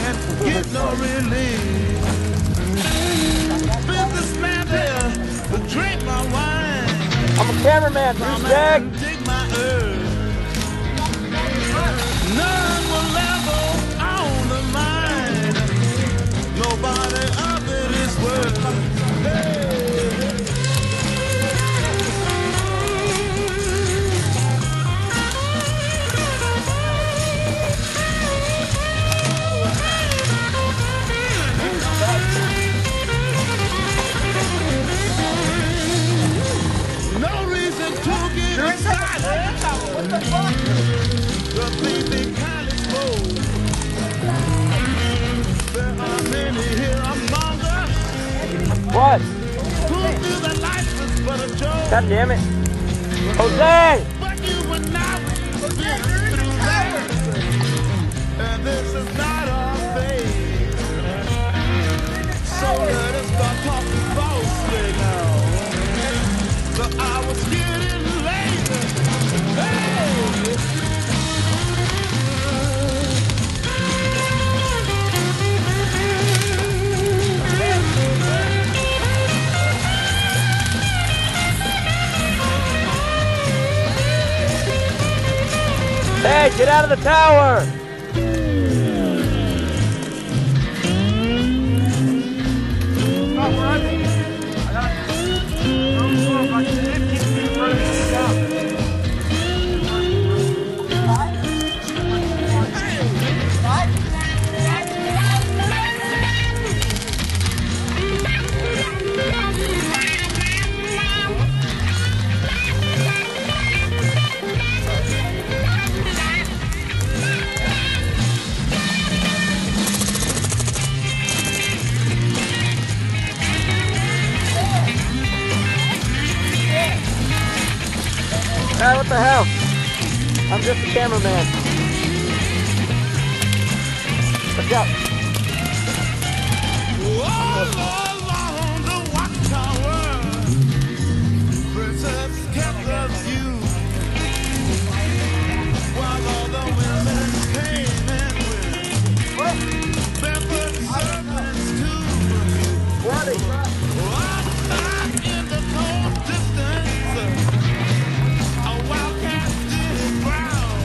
and get no relief. Businessman there to drink my wine. I'm a cameraman, Jack. Dig my earth. None will level on the mind. Nobody of it is worth. Hey. No reason to get excited. The baby kind of spoke. There are many here among us. What? Who do the license but a joke? God damn it. Jose! But you and I will be through that. And this is not our fate. So let us start talking falsely now. So I was getting late. Hey! Hey, get out of the tower! Hey, what the hell? I'm just a cameraman. Watch out. All along the watchtower, princess kept us view, while all the women came and went, barefoot servants too. Up in the cold distance, a wildcat did growl.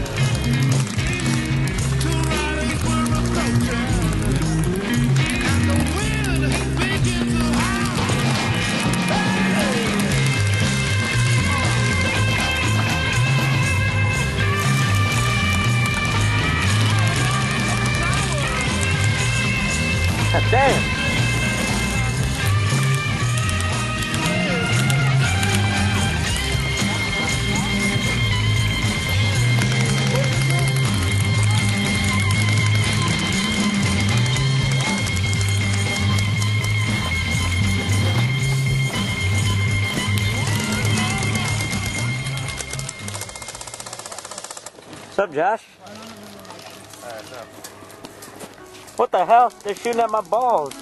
Two riders were approaching, and the wind began to howl. God damn. What's up, Josh? What the hell? They're shooting at my balls.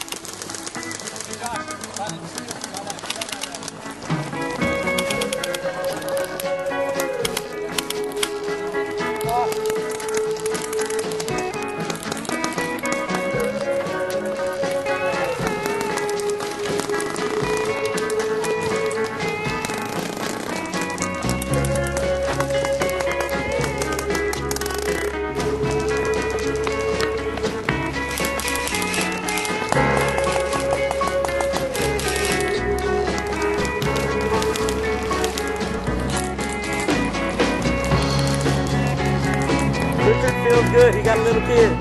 Richard feels good. He got a little kid.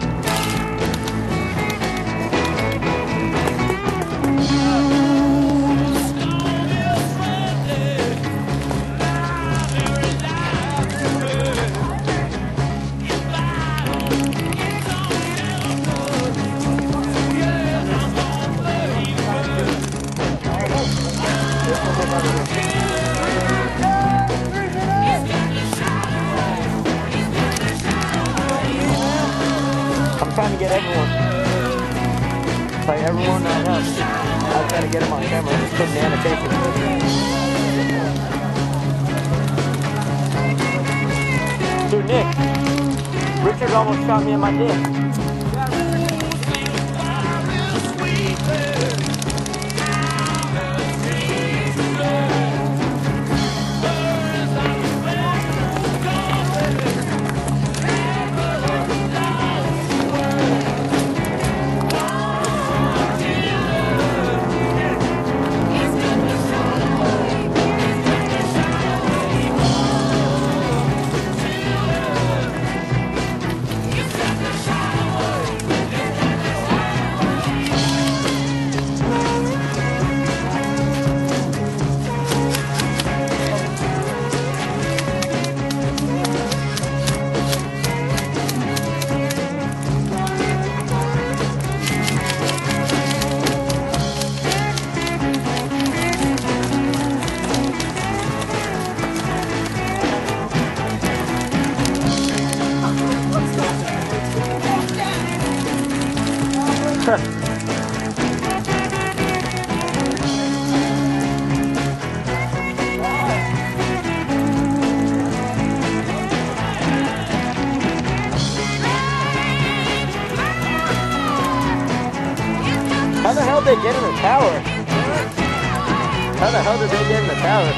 I'm trying to get everyone. Like everyone that helps. I'm trying to get them on camera. Just put the annotation. Dude, Nick. Richard almost shot me in my dick. How the hell did they get in the tower? How the hell did they get in the tower?